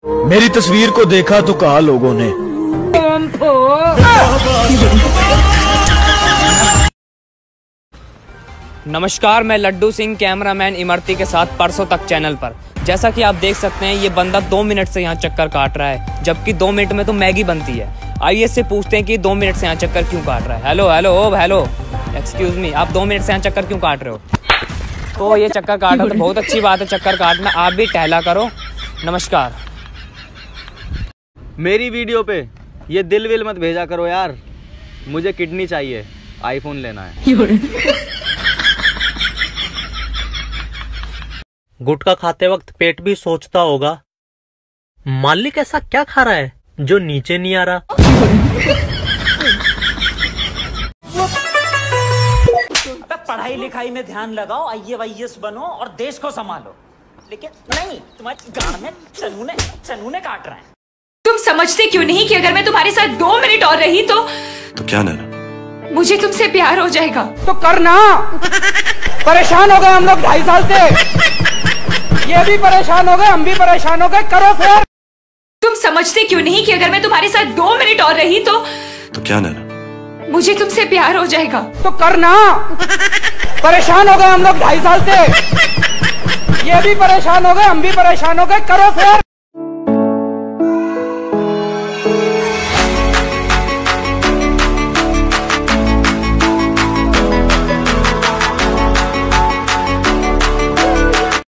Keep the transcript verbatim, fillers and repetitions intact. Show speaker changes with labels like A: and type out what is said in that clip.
A: मेरी तस्वीर को देखा तो कहा लोगों ने
B: नमस्कार, मैं लड्डू सिंह, कैमरामैन इमरती के साथ परसों तक चैनल पर। जैसा कि आप देख सकते हैं, ये बंदा दो मिनट से यहाँ चक्कर काट रहा है, जबकि दो मिनट में तो मैगी बनती है। आइए इससे पूछते हैं कि दो मिनट से यहाँ चक्कर क्यों काट रहा है। Hello hello oh hello, excuse me, आप दो मिनट से यहाँ चक्कर क्यों काट रहे हो? तो ये चक्कर काट रहा, तो बहुत अच्छी बात है चक्कर काटना, आप भी टहला करो। नमस्कार।
C: मेरी वीडियो पे ये दिल विल मत भेजा करो यार, मुझे किडनी चाहिए, आईफोन लेना है।
D: गुटखा खाते वक्त पेट भी सोचता होगा, मालिक ऐसा क्या खा रहा है जो नीचे नहीं आ रहा।
E: पढ़ाई लिखाई में ध्यान लगाओ, आई ए वाई एस बनो और देश को संभालो, लेकिन नहीं, तुम्हारी गांड में चनूने चनूने काट रहे हैं।
F: तुम समझते क्यों नहीं कि अगर मैं तुम्हारे साथ दो मिनट और रही तो
G: तो क्या नैना,
F: मुझे तुमसे प्यार हो जाएगा।
H: तो करना। परेशान हो गए हम लोग ढाई साल से, ये भी परेशान हो गए, हम भी परेशान हो गए, करो फिर।
F: तुम समझते क्यों नहीं कि अगर मैं तुम्हारे साथ दो मिनट और रही तो
G: तो क्या नैना,
F: मुझे तुमसे प्यार हो जाएगा।
H: तो करना। परेशान हो गए हम लोग ढाई साल से, ये भी परेशान हो गए, हम भी परेशान हो गए, करो फिर।